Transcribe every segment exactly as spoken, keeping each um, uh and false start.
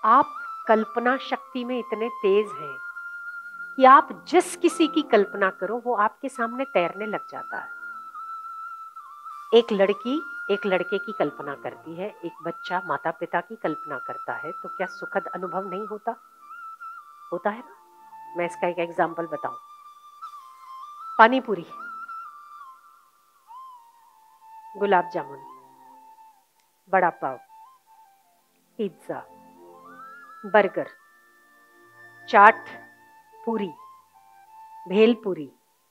आप कल्पना शक्ति में इतने तेज हैं कि आप जिस किसी की कल्पना करो वो आपके सामने तैरने लग जाता है। एक लड़की एक लड़के की कल्पना करती है, एक बच्चा माता पिता की कल्पना करता है, तो क्या सुखद अनुभव नहीं होता? होता है ना। मैं इसका एक एग्जाम्पल बताऊं। पानी पूरी, गुलाब जामुन, बड़ा पाव, पिज्जा, बर्गर, चाट पूरी, भेलपूरी,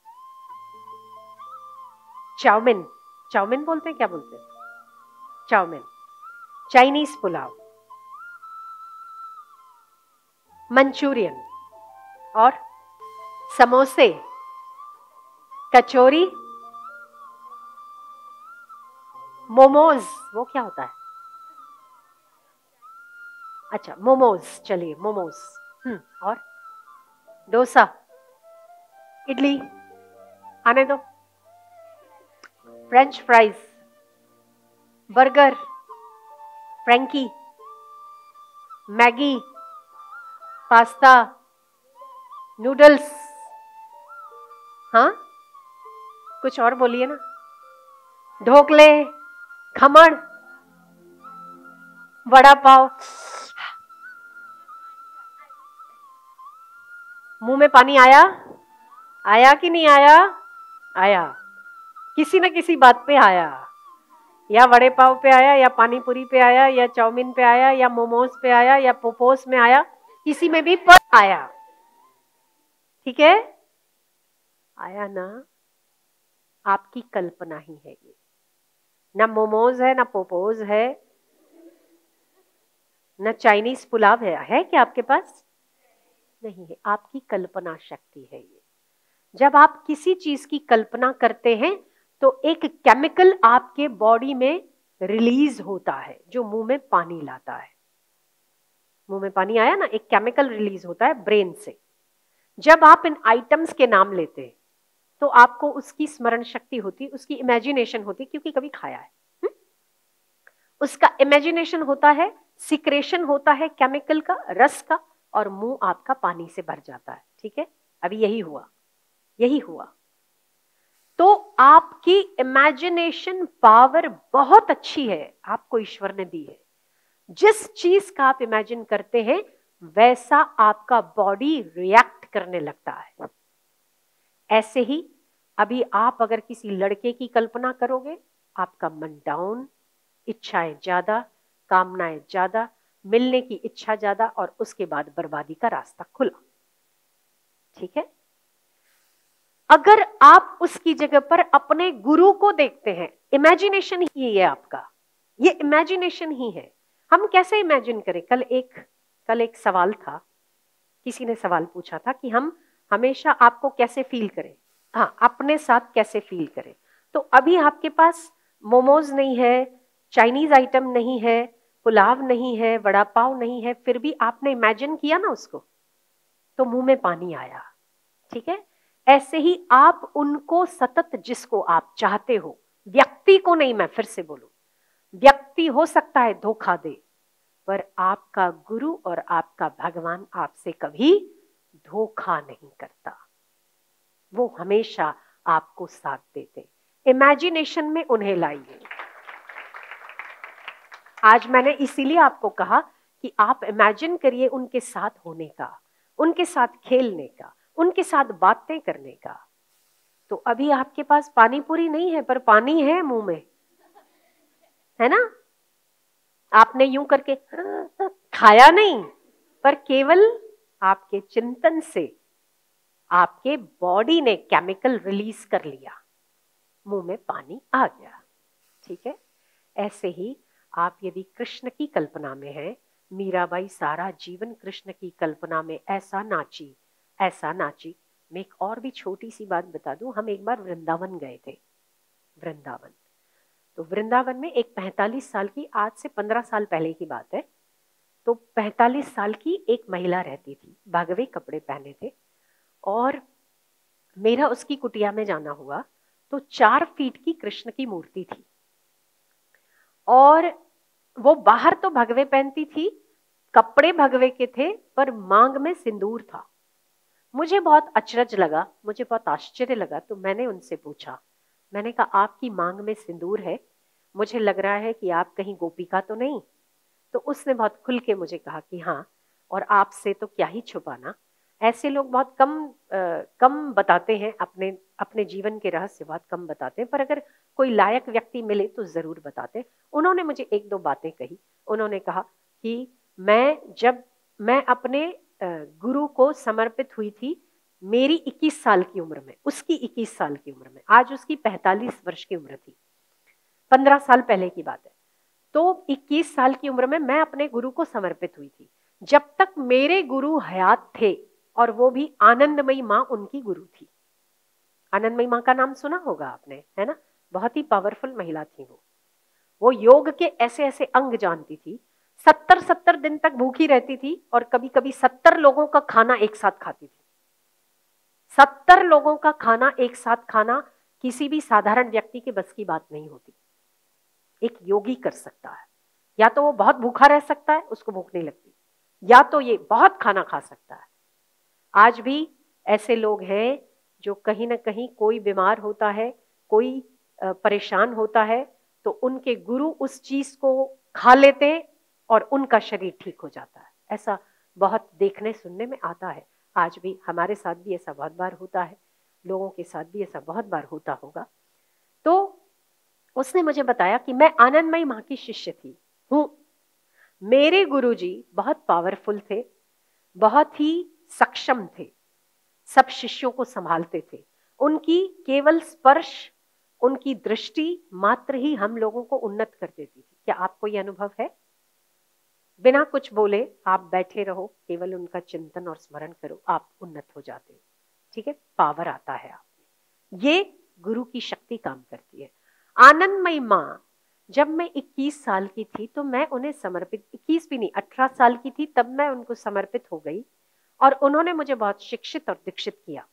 चाउमीन, चाउमीन बोलते हैं, क्या बोलते हैं, चाउमीन, चाइनीज पुलाव, मंचूरियन और समोसे, कचौरी, मोमोज, वो क्या होता है? अच्छा मोमोज, चलिए मोमोज, हम्म और डोसा, इडली, आने दो, French fries, burger, frankie, Maggi, pasta, noodles, हाँ कुछ और बोलिए ना, ढोकले, खमण, वड़ा पाव। मुंह में पानी आया? आया कि नहीं आया? आया, किसी ना किसी बात पे आया, या वड़े पाव पे आया, या पानी पूरी पे आया, या चाउमीन पे आया, या मोमोज पे आया, या पोपोस में आया, किसी में भी पर आया। ठीक है, आया ना। आपकी कल्पना ही है ये, ना मोमोज है, ना पोपोज है, ना चाइनीज पुलाव है। है क्या आपके पास? नहीं है, आपकी कल्पना शक्ति है ये। जब आप किसी चीज की कल्पना करते हैं तो एक केमिकल आपके बॉडी में रिलीज होता है जो मुंह में पानी लाता है। मुंह में पानी आया ना, एक केमिकल रिलीज होता है ब्रेन से। जब आप इन आइटम्स के नाम लेते हैं तो आपको उसकी स्मरण शक्ति होती, उसकी इमेजिनेशन होती, क्योंकि कभी खाया है, हुँ? उसका इमेजिनेशन होता है, सिक्रेशन होता है केमिकल का, रस का, और मुंह आपका पानी से भर जाता है। ठीक है, अभी यही हुआ, यही हुआ। तो आपकी इमेजिनेशन पावर बहुत अच्छी है, आपको ईश्वर ने दी है। जिस चीज का आप इमेजिन करते हैं वैसा आपका बॉडी रिएक्ट करने लगता है। ऐसे ही अभी आप अगर किसी लड़के की कल्पना करोगे, आपका मन डाउन, इच्छाएं ज्यादा, कामनाएं ज्यादा, मिलने की इच्छा ज्यादा, और उसके बाद बर्बादी का रास्ता खुला। ठीक है, अगर आप उसकी जगह पर अपने गुरु को देखते हैं, इमेजिनेशन ही है आपका, ये इमेजिनेशन ही है। हम कैसे इमेजिन करें? कल एक कल एक सवाल था, किसी ने सवाल पूछा था कि हम हमेशा आपको कैसे फील करें, हाँ अपने साथ कैसे फील करें। तो अभी आपके पास मोमोज नहीं है, चाइनीज आइटम नहीं है, पुलाव नहीं है, वड़ा पाव नहीं है, फिर भी आपने इमेजिन किया ना उसको, तो मुंह में पानी आया। ठीक है, ऐसे ही आप उनको सतत, जिसको आप चाहते हो, व्यक्ति को नहीं, मैं फिर से बोलूं, व्यक्ति हो सकता है धोखा दे, पर आपका गुरु और आपका भगवान आपसे कभी धोखा नहीं करता, वो हमेशा आपको साथ देते। इमेजिनेशन में उन्हें लाइए। आज मैंने इसीलिए आपको कहा कि आप इमेजिन करिए उनके साथ होने का, उनके साथ खेलने का, उनके साथ बातें करने का। तो अभी आपके पास पानी पूरी नहीं है, पर पानी है मुंह में, है ना। आपने यूं करके खाया नहीं, पर केवल आपके चिंतन से आपके बॉडी ने केमिकल रिलीज कर लिया, मुंह में पानी आ गया। ठीक है, ऐसे ही आप यदि कृष्ण की कल्पना में हैं, मीराबाई सारा जीवन कृष्ण की कल्पना में ऐसा नाची, ऐसा नाची। मैं एक और भी छोटी सी बात बता दूं, हम एक बार वृंदावन गए थे। वृंदावन, तो वृंदावन में एक पैंतालीस साल की, आज से पंद्रह साल पहले की बात है, तो पैंतालीस साल की एक महिला रहती थी, भगवे कपड़े पहने थे, और मेरा उसकी कुटिया में जाना हुआ। तो चार फीट की कृष्ण की मूर्ति थी, और वो बाहर तो भगवे पहनती थी, कपड़े भगवे के थे पर मांग में सिंदूर था। मुझे बहुत अचरज लगा, मुझे बहुत आश्चर्य लगा, तो मैंने उनसे पूछा, मैंने कहा आपकी मांग में सिंदूर है, मुझे लग रहा है कि आप कहीं गोपिका तो नहीं? तो उसने बहुत खुल के मुझे कहा कि हाँ, और आपसे तो क्या ही छुपाना। ऐसे लोग बहुत कम आ, कम बताते हैं, अपने अपने जीवन के रहस्य बहुत कम बताते हैं, पर अगर कोई लायक व्यक्ति मिले तो जरूर बताते हैं। उन्होंने मुझे एक दो बातें कही। उन्होंने कहा कि मैं जब मैं अपने गुरु को समर्पित हुई थी मेरी इक्कीस साल की उम्र में, उसकी इक्कीस साल की उम्र में, आज उसकी पैंतालीस वर्ष की उम्र थी, पंद्रह साल पहले की बात है। तो इक्कीस साल की उम्र में मैं अपने गुरु को समर्पित हुई थी, जब तक मेरे गुरु हयात थे, और वो भी आनंदमयी माँ उनकी गुरु थी। आनंदमयी माँ का नाम सुना होगा आपने, है ना? बहुत ही पावरफुल महिला थी वो वो योग के ऐसे ऐसे अंग जानती थी, सत्तर सत्तर दिन तक भूखी रहती थी, और कभी कभी सत्तर लोगों का खाना एक साथ खाती थी। सत्तर लोगों का खाना एक साथ खाना किसी भी साधारण व्यक्ति के बस की बात नहीं होती। एक योगी कर सकता है, या तो वो बहुत भूखा रह सकता है, उसको भूख नहीं लगती, या तो ये बहुत खाना खा सकता है। आज भी ऐसे लोग हैं जो कहीं ना कहीं, कोई बीमार होता है, कोई परेशान होता है, तो उनके गुरु उस चीज को खा लेते हैं और उनका शरीर ठीक हो जाता है। ऐसा बहुत देखने सुनने में आता है। आज भी हमारे साथ भी ऐसा बहुत बार होता है, लोगों के साथ भी ऐसा बहुत बार होता होगा। तो उसने मुझे बताया कि मैं आनंदमयी माँ की शिष्य थी हूं। मेरे गुरुजी बहुत पावरफुल थे, बहुत ही सक्षम थे, सब शिष्यों को संभालते थे। उनकी केवल स्पर्श, उनकी दृष्टि मात्र ही हम लोगों को उन्नत कर देती थी। क्या आपको यह अनुभव है? बिना कुछ बोले आप बैठे रहो, केवल उनका चिंतन और स्मरण करो, आप उन्नत हो जाते हो। ठीक है, पावर आता है आप में। ये गुरु की शक्ति काम करती है। आनंदमयी माँ, जब मैं इक्कीस साल की थी तो मैं उन्हें समर्पित, इक्कीस भी नहीं अठारह साल की थी तब मैं उनको समर्पित हो गई, और उन्होंने मुझे बहुत शिक्षित और दीक्षित किया,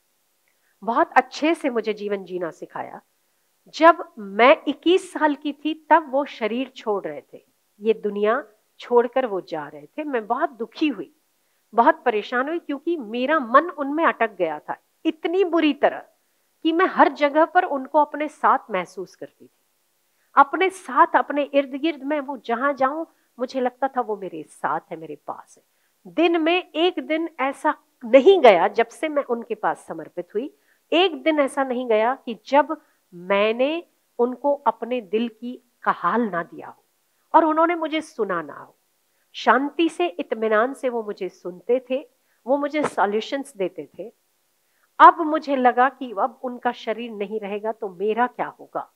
बहुत अच्छे से मुझे जीवन जीना सिखाया। जब मैं इक्कीस साल की थी तब वो शरीर छोड़ रहे थे, ये दुनिया छोड़कर वो जा रहे थे। मैं बहुत दुखी हुई, बहुत परेशान हुई, क्योंकि मेरा मन उनमें अटक गया था इतनी बुरी तरह कि मैं हर जगह पर उनको अपने साथ महसूस करती थी, अपने साथ, अपने इर्द गिर्द में। वो जहां जाऊं मुझे लगता था वो मेरे साथ है, मेरे पास है। दिन में एक दिन ऐसा नहीं गया, जब से मैं उनके पास समर्पित हुई, एक दिन ऐसा नहीं गया कि जब मैंने उनको अपने दिल की का हाल ना दिया हो और उन्होंने मुझे सुना ना हो। शांति से, इत्मीनान से वो मुझे सुनते थे, वो मुझे सॉल्यूशंस देते थे। अब मुझे लगा कि अब उनका शरीर नहीं रहेगा तो मेरा क्या होगा।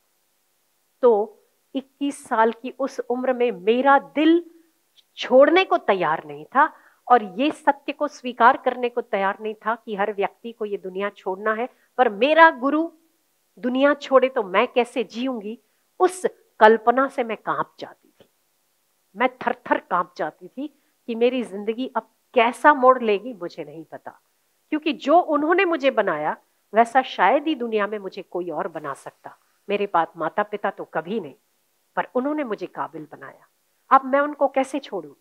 तो इक्कीस साल की उस उम्र में मेरा दिल छोड़ने को तैयार नहीं था, और ये सत्य को स्वीकार करने को तैयार नहीं था कि हर व्यक्ति को ये दुनिया छोड़ना है। पर मेरा गुरु दुनिया छोड़े तो मैं कैसे जीऊंगी, उस कल्पना से मैं कांप जाती थी। मैं थर थर कांप जाती थी कि मेरी जिंदगी अब कैसा मोड़ लेगी, मुझे नहीं पता। क्योंकि जो उन्होंने मुझे बनाया वैसा शायद ही दुनिया में मुझे कोई और बना सकता। मेरे पास माता पिता तो कभी नहीं, पर उन्होंने मुझे काबिल बनाया। अब मैं उनको कैसे छोड़ूं?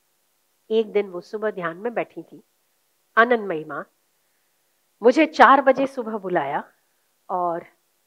एक दिन वो सुबह ध्यान में बैठी थी, आनंदमयी माँ, मुझे चार बजे सुबह बुलाया, और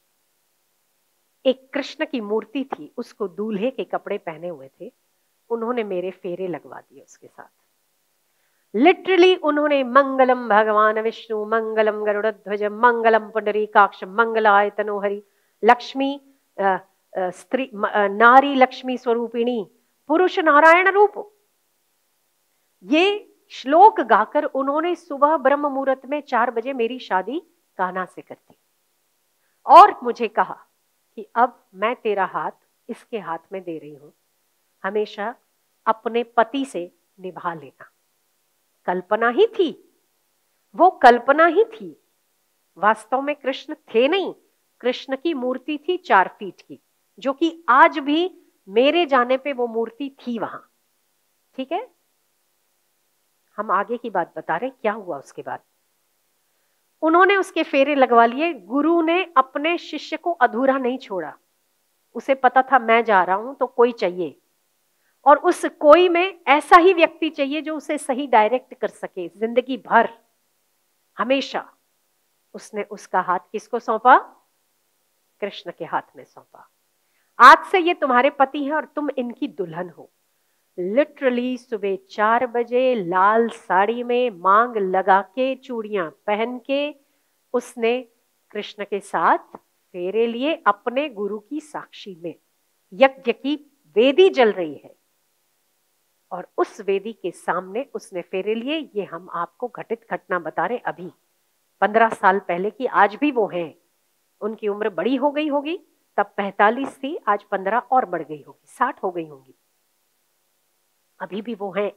एक कृष्ण की मूर्ति थी, उसको दूल्हे के कपड़े पहने हुए थे, उन्होंने मेरे फेरे लगवा दिए उसके साथ। लिटरली उन्होंने मंगलम भगवान विष्णु, मंगलम गरुड़ध्वज, मंगलम पुंडरीकाक्ष, मंगलाय तनोहरि, लक्ष्मी स्त्री, नारी लक्ष्मी स्वरूपिणी, पुरुष नारायण रूप, ये श्लोक गाकर उन्होंने सुबह ब्रह्म मुहूर्त में चार बजे मेरी शादी कान्हा से कर दी, और मुझे कहा कि अब मैं तेरा हाथ इसके हाथ में दे रही हूं, हमेशा अपने पति से निभा लेना। कल्पना ही थी, वो कल्पना ही थी, वास्तव में कृष्ण थे नहीं। कृष्ण की मूर्ति थी चार फीट की, जो कि आज भी मेरे जाने पे वो मूर्ति थी वहां। ठीक है, हम आगे की बात बता रहे, क्या हुआ उसके बाद। उन्होंने उसके फेरे लगवा लिए। गुरु ने अपने शिष्य को अधूरा नहीं छोड़ा, उसे पता था मैं जा रहा हूं तो कोई चाहिए। और उस कोई में ऐसा ही व्यक्ति चाहिए जो उसे सही डायरेक्ट कर सके जिंदगी भर, हमेशा। उसने उसका हाथ किसको सौंपा? कृष्ण के हाथ में सौंपा। आज से ये तुम्हारे पति हैं और तुम इनकी दुल्हन हो। लिटरली सुबह चार बजे लाल साड़ी में मांग लगा के चूड़ियां पहन के उसने कृष्ण के साथ फेरे लिए अपने गुरु की साक्षी में। यज्ञ की वेदी जल रही है और उस वेदी के सामने उसने फेरे लिए। ये हम आपको घटित घटना बता रहे अभी पंद्रह साल पहले की। आज भी वो हैं, उनकी उम्र बड़ी हो गई होगी, तब पैंतालीस थी, आज पंद्रह और बढ़ गई होगी, साठ हो गई होंगी, अभी भी वो हैं।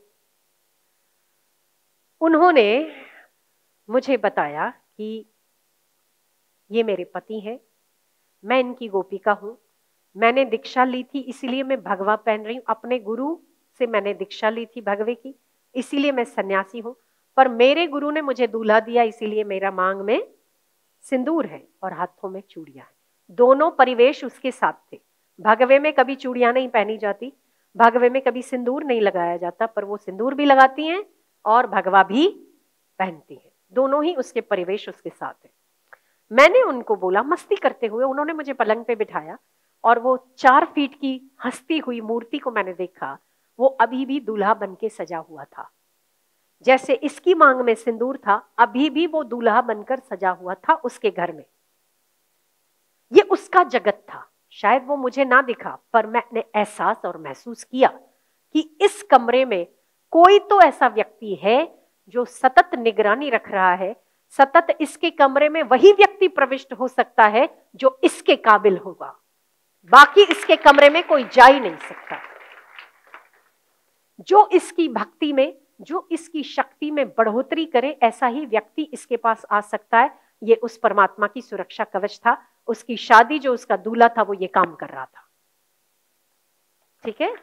उन्होंने मुझे बताया कि ये मेरे पति हैं, मैं इनकी गोपिका हूं, मैंने दीक्षा ली थी इसीलिए मैं भगवा पहन रही हूं, अपने गुरु से मैंने दीक्षा ली थी भगवे की, इसीलिए मैं सन्यासी हूं, पर मेरे गुरु ने मुझे दूल्हा दिया इसीलिए मेरा मांग में सिंदूर है और हाथों में चूड़ियां हैं। दोनों परिवेश उसके साथ थे। भगवे में कभी चूड़ियां नहीं पहनी जाती, भगवे में कभी सिंदूर नहीं लगाया जाता, पर वो सिंदूर भी लगाती हैं और भगवा भी पहनती हैं। दोनों ही उसके परिवेश उसके साथ है। मैंने उनको बोला, मस्ती करते हुए उन्होंने मुझे पलंग पे बिठाया और वो चार फीट की हंसती हुई मूर्ति को मैंने देखा। वो अभी भी दूल्हा बन के सजा हुआ था, जैसे इसकी मांग में सिंदूर था, अभी भी वो दूल्हा बनकर सजा हुआ था उसके घर में। ये उसका जगत था। शायद वो मुझे ना दिखा, पर मैंने एहसास और महसूस किया कि इस कमरे में कोई तो ऐसा व्यक्ति है जो सतत निगरानी रख रहा है। सतत इसके कमरे में वही व्यक्ति प्रविष्ट हो सकता है जो इसके काबिल होगा, बाकी इसके कमरे में कोई जा ही नहीं सकता। जो इसकी भक्ति में, जो इसकी शक्ति में बढ़ोतरी करे, ऐसा ही व्यक्ति इसके पास आ सकता है। ये उस परमात्मा की सुरक्षा कवच था। उसकी शादी, जो उसका दूल्हा था, वो ये काम कर रहा था। ठीक है।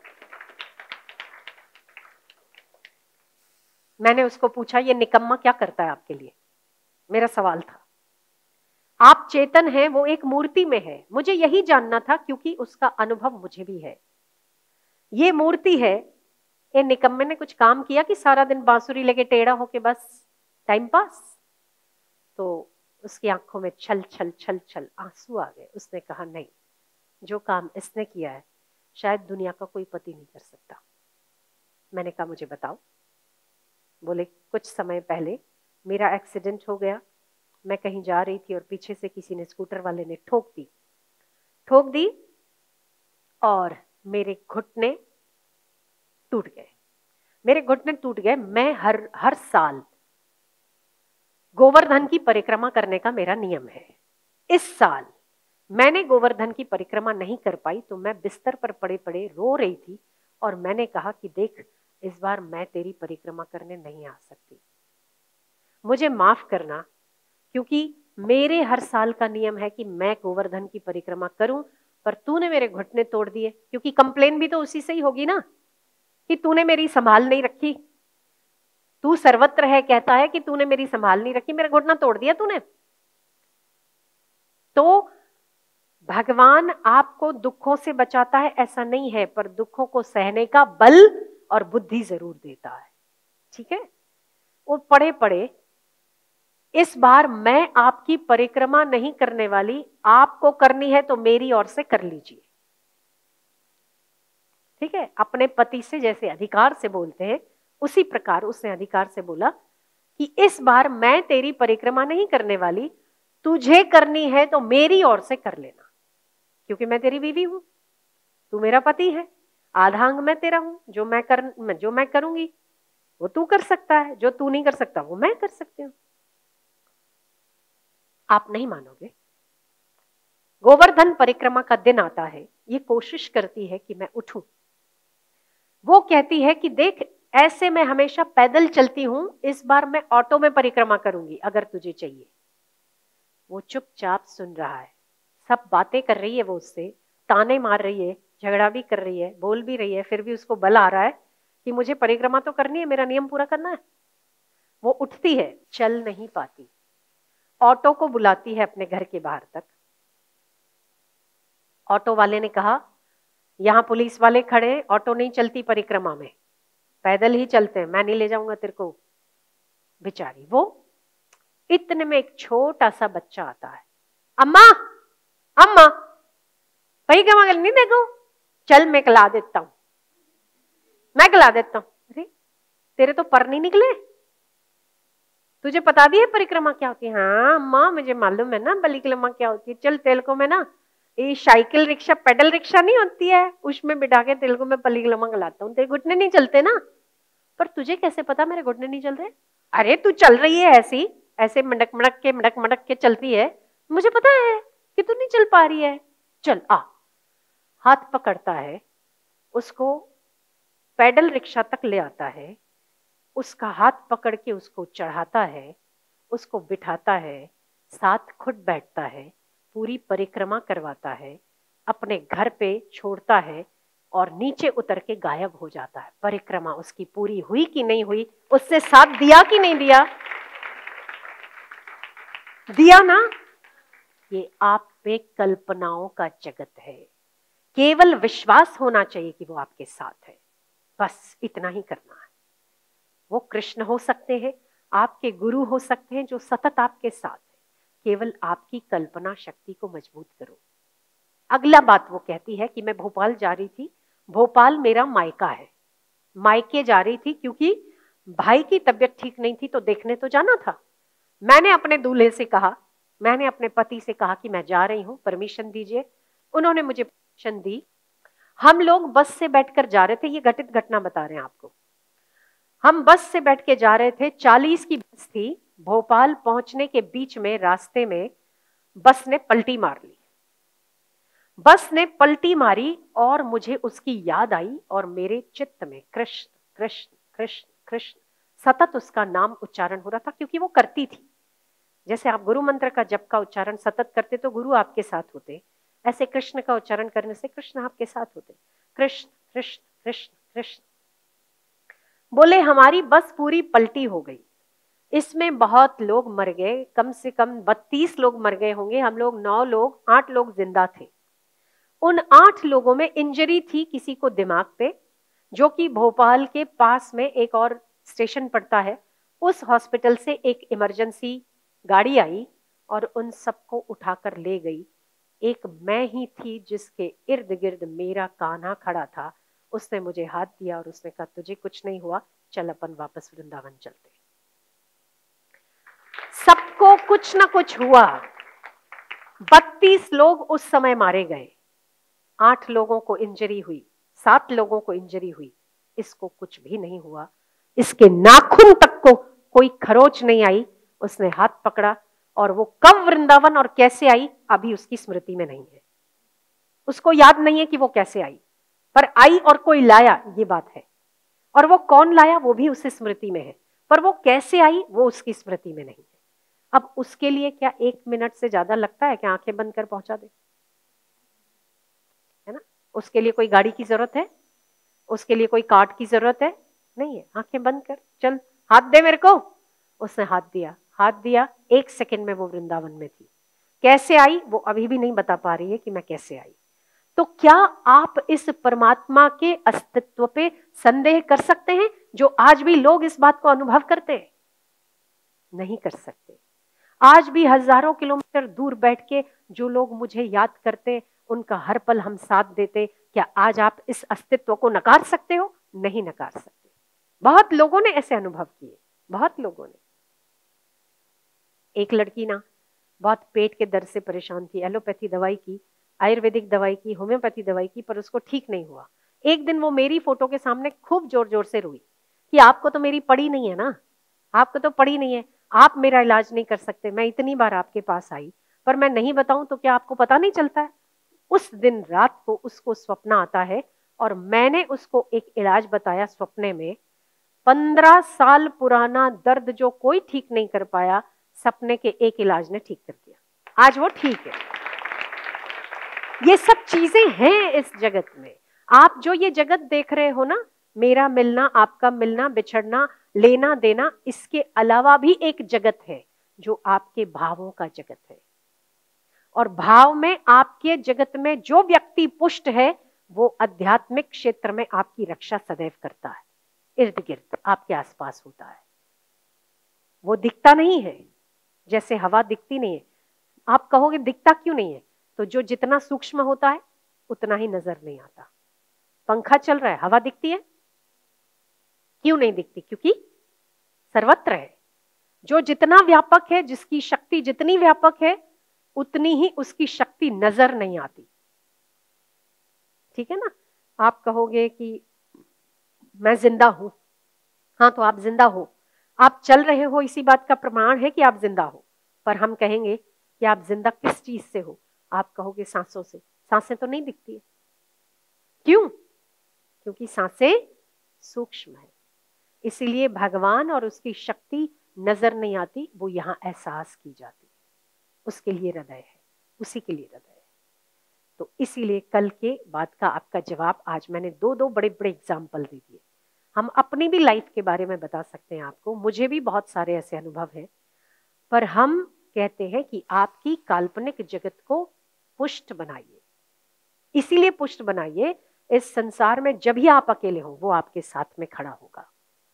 मैंने उसको पूछा, ये निकम्मा क्या करता है आपके लिए? मेरा सवाल था। आप चेतन हैं, वो एक मूर्ति में है। मुझे यही जानना था क्योंकि उसका अनुभव मुझे भी है। ये मूर्ति है, ये निकम्मे ने कुछ काम किया कि सारा दिन बांसुरी लेके टेढ़ा होके बस टाइम पास? तो उसकी आंखों में छल छल छल छल आंसू आ गए। उसने कहा, नहीं, जो काम इसने किया है शायद दुनिया का कोई पति नहीं कर सकता। मैंने कहा, मुझे बताओ। बोले, कुछ समय पहले मेरा एक्सीडेंट हो गया। मैं कहीं जा रही थी और पीछे से किसी ने, स्कूटर वाले ने ठोक दी ठोक दी और मेरे घुटने टूट गए। मेरे घुटने टूट गए। मैं हर हर साल गोवर्धन की परिक्रमा करने का मेरा नियम है। इस साल मैंने गोवर्धन की परिक्रमा नहीं कर पाई, तो मैं बिस्तर पर पड़े पड़े रो रही थी और मैंने कहा कि देख, इस बार मैं तेरी परिक्रमा करने नहीं आ सकती, मुझे माफ करना, क्योंकि मेरे हर साल का नियम है कि मैं गोवर्धन की परिक्रमा करूं, पर तूने मेरे घुटने तोड़ दिए। क्योंकि कंप्लेन भी तो उसी से ही होगी ना कि तूने मेरी संभाल नहीं रखी। तू सर्वत्र है, कहता है कि तूने मेरी संभाल नहीं रखी, मेरा घुटना तोड़ दिया तूने। तो भगवान आपको दुखों से बचाता है ऐसा नहीं है, पर दुखों को सहने का बल और बुद्धि जरूर देता है। ठीक है। वो पड़े पड़े, इस बार मैं आपकी परिक्रमा नहीं करने वाली, आपको करनी है तो मेरी ओर से कर लीजिए। ठीक है। अपने पति से जैसे अधिकार से बोलते हैं, उसी प्रकार उसने अधिकार से बोला कि इस बार मैं तेरी परिक्रमा नहीं करने वाली, तुझे करनी है तो मेरी ओर से कर लेना, क्योंकि मैं तेरी बीवी हूं, तू मेरा पति है, आधा अंग मैं तेरा हूं। जो मैं कर जो मैं करूंगी वो तू कर सकता है, जो तू नहीं कर सकता वो मैं कर सकती हूं। आप नहीं मानोगे, गोवर्धन परिक्रमा का दिन आता है, ये कोशिश करती है कि मैं उठूं। वो कहती है कि देख, ऐसे मैं हमेशा पैदल चलती हूं, इस बार मैं ऑटो में परिक्रमा करूंगी अगर तुझे चाहिए। वो चुपचाप सुन रहा है, सब बातें कर रही है, वो उससे ताने मार रही है, झगड़ा भी कर रही है, बोल भी रही है, फिर भी उसको बल आ रहा है कि मुझे परिक्रमा तो करनी है, मेरा नियम पूरा करना है। वो उठती है, चल नहीं पाती, ऑटो को बुलाती है अपने घर के बाहर तक। ऑटो वाले ने कहा, यहाँ पुलिस वाले खड़े हैं, ऑटो नहीं चलती परिक्रमा में, पैदल ही चलते हैं, मैं नहीं ले जाऊंगा तेरे को। बेचारी वो, इतने में एक छोटा सा बच्चा आता है, अम्मा अम्मा परिक्रमा नहीं देखो, चल मैं खिला देता हूं, मैं खिला देता हूं। अरे तेरे तो पर नहीं निकले, तुझे पता भी है परिक्रमा क्या होती है? हाँ अम्मा मुझे मालूम है ना परिक्रमा क्या होती है, चल तेल को मैं ना ये साइकिल रिक्शा पेडल रिक्शा नहीं होती है उसमें बिठा के तेल को मैं परिक्रमा खिलाता हूँ, तेरे घुटने नहीं चलते ना। पर तुझे कैसे पता मेरे घुटने नहीं चल रहे? अरे तू चल रही है ऐसी, ऐसे मडक मडक के मडक मडक के चलती है, मुझे पता है कि तू नहीं चल पा रही है, चल आ। हाथ पकड़ता है, उसको पैडल रिक्शा तक ले आता है, उसका हाथ पकड़ के उसको चढ़ाता है, उसको बिठाता है, साथ खुद बैठता है, पूरी परिक्रमा करवाता है, अपने घर पे छोड़ता है और नीचे उतर के गायब हो जाता है। परिक्रमा उसकी पूरी हुई कि नहीं हुई, उससे साथ दिया कि नहीं दिया? दिया ना। ये आप पे कल्पनाओं का जगत है, केवल विश्वास होना चाहिए कि वो आपके साथ है, बस इतना ही करना है। वो कृष्ण हो सकते हैं, आपके गुरु हो सकते हैं जो सतत आपके साथ है, केवल आपकी कल्पना शक्ति को मजबूत करो। अगला बात वो कहती है कि मैं भोपाल जा रही थी, भोपाल मेरा मायका है, मायके जा रही थी क्योंकि भाई की तबीयत ठीक नहीं थी तो देखने तो जाना था। मैंने अपने दूल्हे से कहा, मैंने अपने पति से कहा कि मैं जा रही हूं, परमिशन दीजिए। उन्होंने मुझे परमिशन दी। हम लोग बस से बैठकर जा रहे थे, ये घटित घटना बता रहे हैं आपको। हम बस से बैठ के जा रहे थे, चालीस की बस थी। भोपाल पहुंचने के बीच में रास्ते में बस ने पलटी मार ली। बस ने पलटी मारी और मुझे उसकी याद आई और मेरे चित्त में कृष्ण कृष्ण कृष्ण कृष्ण सतत उसका नाम उच्चारण हो रहा था, क्योंकि वो करती थी। जैसे आप गुरु मंत्र का जप का उच्चारण सतत करते तो गुरु आपके साथ होते, ऐसे कृष्ण का उच्चारण करने से कृष्ण आपके साथ होते। कृष्ण कृष्ण कृष्ण कृष्ण। बोले हमारी बस पूरी पलटी हो गई, इसमें बहुत लोग मर गए, कम से कम बत्तीस लोग मर गए होंगे, हम लोग नौ लोग, आठ लोग जिंदा थे। उन आठ लोगों में इंजरी थी किसी को दिमाग पे, जो कि भोपाल के पास में एक और स्टेशन पड़ता है, उस हॉस्पिटल से एक इमरजेंसी गाड़ी आई और उन सबको उठाकर ले गई। एक मैं ही थी जिसके इर्द गिर्द मेरा कान्हा खड़ा था, उसने मुझे हाथ दिया और उसने कहा तुझे कुछ नहीं हुआ, चल अपन वापस वृंदावन चलते। सबको कुछ ना कुछ हुआ। बत्तीस लोग उस समय मारे गए, आठ लोगों को इंजरी हुई, सात लोगों को इंजरी हुई, इसको कुछ भी नहीं हुआ। इसके नाखून तक को कोई खरोच नहीं आई। उसने हाथ पकड़ा और वो कब वृंदावन और कैसे आई अभी उसकी स्मृति में नहीं है, उसको याद नहीं है कि वो कैसे आई, पर आई और कोई लाया ये बात है, और वो कौन लाया वो भी उसे स्मृति में है, पर वो कैसे आई वो उसकी स्मृति में नहीं है। अब उसके लिए क्या एक मिनट से ज्यादा लगता है कि आंखें बंद कर पहुंचा दे, है ना? उसके लिए कोई गाड़ी की जरूरत है, उसके लिए कोई कार्ड की जरूरत है? नहीं है। आंखें बंद कर, चल हाथ दे मेरे को। उसने हाथ दिया, हाथ दिया, एक सेकंड में वो वृंदावन में थी। कैसे आई वो अभी भी नहीं बता पा रही है कि मैं कैसे आई। तो क्या आप इस परमात्मा के अस्तित्व पे संदेह कर सकते हैं जो आज भी लोग इस बात को अनुभव करते हैं? नहीं कर सकते। आज भी हजारों किलोमीटर दूर बैठ के जो लोग मुझे याद करते, उनका हर पल हम साथ देते, क्या आज आप इस अस्तित्व को नकार सकते हो? नहीं नकार सकते। बहुत लोगों ने ऐसे अनुभव किए, बहुत लोगों ने। एक लड़की ना बहुत पेट के दर्द से परेशान थी, एलोपैथी दवाई की, आयुर्वेदिक दवाई की, होम्योपैथी दवाई की, पर उसको ठीक नहीं हुआ। एक दिन वो मेरी फोटो के सामने खूब जोर जोर से रोई कि आपको तो मेरी पड़ी नहीं है ना, आपको तो पड़ी नहीं है, आप मेरा इलाज नहीं कर सकते। मैं इतनी बार आपके पास आई, पर मैं नहीं बताऊं तो क्या आपको पता नहीं चलता है? उस दिन रात को उसको स्वप्न आता है और मैंने उसको एक इलाज बताया स्वप्ने में। पंद्रह साल पुराना दर्द जो कोई ठीक नहीं कर पाया, सपने के एक इलाज ने ठीक कर दिया। आज वो ठीक है। ये सब चीजें हैं इस जगत में। आप जो ये जगत देख रहे हो ना, मेरा मिलना, आपका मिलना, बिछड़ना, लेना देना, इसके अलावा भी एक जगत है जो आपके भावों का जगत है। और भाव में, आपके जगत में जो व्यक्ति पुष्ट है वो आध्यात्मिक क्षेत्र में आपकी रक्षा सदैव करता है, इर्द गिर्द आपके आसपास होता है। वो दिखता नहीं है, जैसे हवा दिखती नहीं है। आप कहोगे दिखता क्यों नहीं है, तो जो जितना सूक्ष्म होता है उतना ही नजर नहीं आता। पंखा चल रहा है, हवा दिखती है? क्यों नहीं दिखती? क्योंकि सर्वत्र है। जो जितना व्यापक है, जिसकी शक्ति जितनी व्यापक है, उतनी ही उसकी शक्ति नजर नहीं आती। ठीक है ना? आप कहोगे कि मैं जिंदा हूं, हाँ तो आप जिंदा हो, आप चल रहे हो, इसी बात का प्रमाण है कि आप जिंदा हो। पर हम कहेंगे कि आप जिंदा किस चीज से हो? आप कहोगे सांसों से। सांसें तो नहीं दिखती है। क्यों? क्योंकि सांसें सूक्ष्म है। इसीलिए भगवान और उसकी शक्ति नजर नहीं आती, वो यहां एहसास की जाती है। उसके लिए हृदय है, उसी के लिए हृदय है। तो इसीलिए कल के बात का आपका जवाब आज मैंने दो दो बड़े बड़े एग्जाम्पल दे दिए। हम अपनी भी लाइफ के बारे में बता सकते हैं आपको, मुझे भी बहुत सारे ऐसे अनुभव हैं। पर हम कहते हैं कि आपकी काल्पनिक जगत को पुष्ट बनाइए। इसीलिए पुष्ट बनाइए, इस संसार में जब भी आप अकेले हो वो आपके साथ में खड़ा होगा।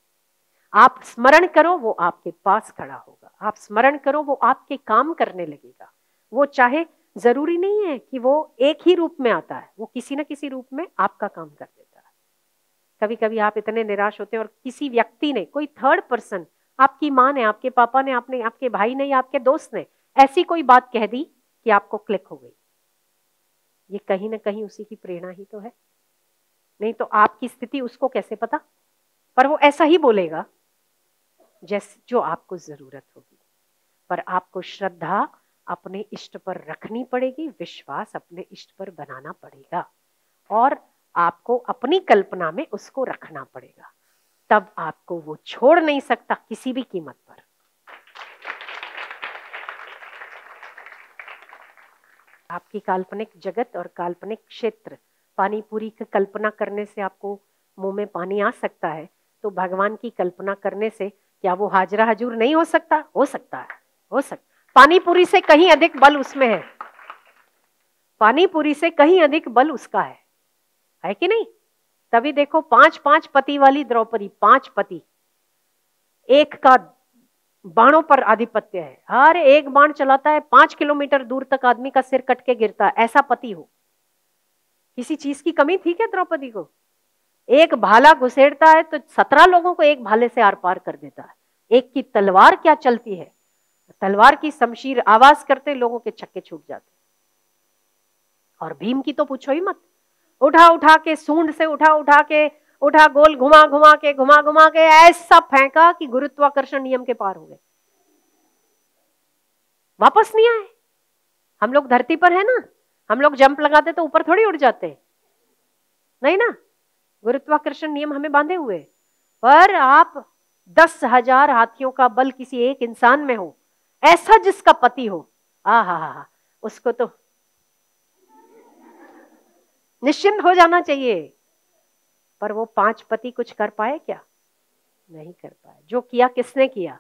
आप स्मरण करो वो आपके पास खड़ा होगा। आप स्मरण करो वो आपके काम करने लगेगा। वो चाहे जरूरी नहीं है कि वो एक ही रूप में आता है, वो किसी ना किसी रूप में आपका काम कर देता है। कभी कभी आप इतने निराश होते हैं और किसी व्यक्ति ने, कोई थर्ड पर्सन, आपकी माँ ने, आपके पापा ने, आपने, आपके भाई ने या आपके दोस्त ने ऐसी कोई बात कह दी कि आपको क्लिक हो गई। ये कहीं ना कहीं उसी की प्रेरणा ही तो है। नहीं तो आपकी स्थिति उसको कैसे पता? पर वो ऐसा ही बोलेगा जैसे जो आपको जरूरत होगी। पर आपको श्रद्धा अपने इष्ट पर रखनी पड़ेगी, विश्वास अपने इष्ट पर बनाना पड़ेगा, और आपको अपनी कल्पना में उसको रखना पड़ेगा। तब आपको वो छोड़ नहीं सकता किसी भी कीमत पर। आपकी काल्पनिक जगत और काल्पनिक क्षेत्र, पानी पूरी की कल्पना करने से आपको मुंह में पानी आ सकता है, तो भगवान की कल्पना करने से क्या वो हाजरा हजूर नहीं हो सकता? हो सकता है, हो सकता। पानी पूरी से कहीं अधिक बल उसमें है, पानी पूरी से कहीं अधिक बल उसका है, है कि नहीं? तभी देखो पांच पांच पति वाली द्रौपदी, पांच पति, एक का बाणों पर आधिपत्य है। हर एक बाण चलाता है, पांच किलोमीटर दूर तक आदमी का सिर कट के गिरता है, ऐसा पति हो। किसी चीज की कमी थी क्या द्रौपदी को? एक भाला घुसेड़ता है तो सत्रह लोगों को एक भाले से आर पार कर देता है। एक की तलवार क्या चलती है, तलवार की शमशीर आवाज करते लोगों के छक्के छूट जाते। और भीम की तो पूछो ही मत, उठा उठा के, सूंड से उठा उठा के, उठा गोल घुमा घुमा के, घुमा घुमा के ऐसा फेंका कि गुरुत्वाकर्षण नियम के पार हो गए, वापस नहीं आए। हम लोग धरती पर है ना, हम लोग जंप लगाते तो ऊपर थोड़ी उड़ जाते, नहीं ना, गुरुत्वाकर्षण नियम हमें बांधे हुए। पर आप दस हजार हाथियों का बल किसी एक इंसान में हो, ऐसा जिसका पति हो, आ हा हा, उसको तो निश्चिंत हो जाना चाहिए। पर वो पांच पति कुछ कर पाए क्या? नहीं कर पाए। जो किया किसने किया?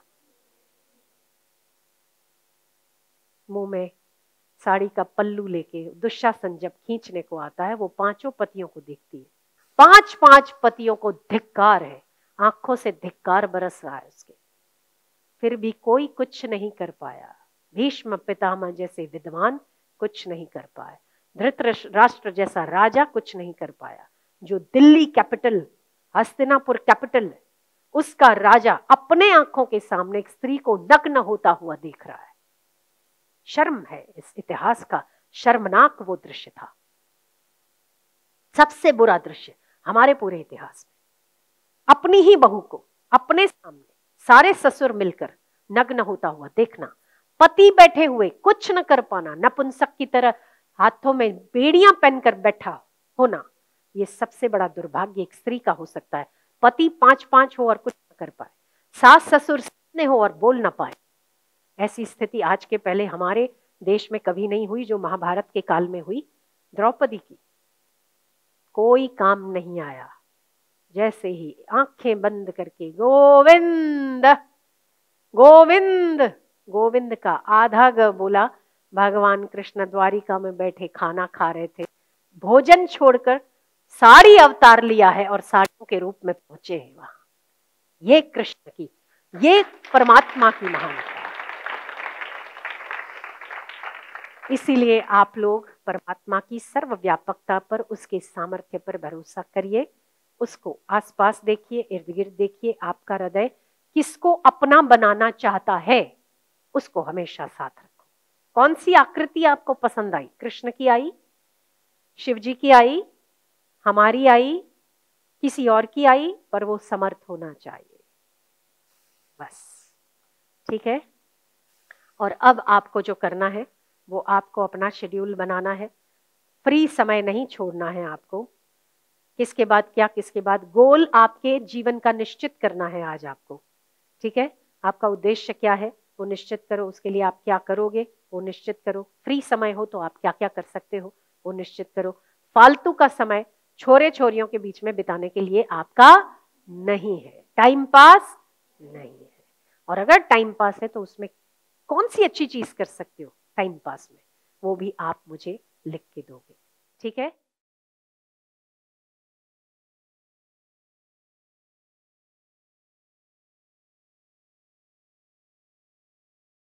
मुंह में साड़ी का पल्लू लेके दुशासन जब खींचने को आता है, वो पांचों पतियों को देखती है, पांच पांच पतियों को धिक्कार है, आंखों से धिक्कार बरस रहा है उसके, फिर भी कोई कुछ नहीं कर पाया। भीष्म पितामह जैसे विद्वान कुछ नहीं कर पाए, धृतराष्ट्र जैसा राजा कुछ नहीं कर पाया। जो दिल्ली कैपिटल, हस्तिनापुर कैपिटल, उसका राजा अपने आंखों के सामने एक स्त्री को नग्न होता हुआ देख रहा है। शर्म है इस इतिहास का, शर्मनाक वो दृश्य था, सबसे बुरा दृश्य हमारे पूरे इतिहास में। अपनी ही बहू को अपने सामने सारे ससुर मिलकर नग्न होता हुआ देखना, पति बैठे हुए कुछ न कर पाना, नपुंसक की तरह हाथों में बेड़ियां पहनकर बैठा होना, ये सबसे बड़ा दुर्भाग्य एक स्त्री का हो सकता है। पति पांच पांच हो और कुछ न कर पाए, सास ससुर सामने हो और बोल ना पाए। ऐसी स्थिति आज के पहले हमारे देश में कभी नहीं हुई, जो महाभारत के काल में हुई। द्रौपदी की कोई काम नहीं आया, जैसे ही आंखें बंद करके गोविंद गोविंद गोविंद का आधा ग बोला, भगवान कृष्ण द्वारिका में बैठे खाना खा रहे थे, भोजन छोड़कर साड़ी अवतार लिया है और साड़ियों के रूप में पहुंचे हैं वहां। ये कृष्ण की, ये परमात्मा की महानता है। इसीलिए आप लोग परमात्मा की सर्वव्यापकता पर, उसके सामर्थ्य पर भरोसा करिए। उसको आसपास देखिए, इर्द गिर्द देखिए। आपका हृदय किसको अपना बनाना चाहता है, उसको हमेशा साथ रखो। कौन सी आकृति आपको पसंद आई? कृष्ण की आई, शिव जी की आई, हमारी आई, किसी और की आई, पर वो समर्थ होना चाहिए, बस। ठीक है। और अब आपको जो करना है वो आपको अपना शेड्यूल बनाना है। फ्री समय नहीं छोड़ना है आपको। किसके बाद क्या, किसके बाद गोल आपके जीवन का निश्चित करना है आज आपको। ठीक है। आपका उद्देश्य क्या है वो निश्चित करो। उसके लिए आप क्या करोगे वो निश्चित करो। फ्री समय हो तो आप क्या क्या कर सकते हो वो निश्चित करो। फालतू का समय छोरे छोरियों के बीच में बिताने के लिए आपका नहीं है, टाइम पास नहीं है। और अगर टाइम पास है तो उसमें कौन सी अच्छी चीज कर सकते हो टाइम पास में, वो भी आप मुझे लिख के दोगे। ठीक है।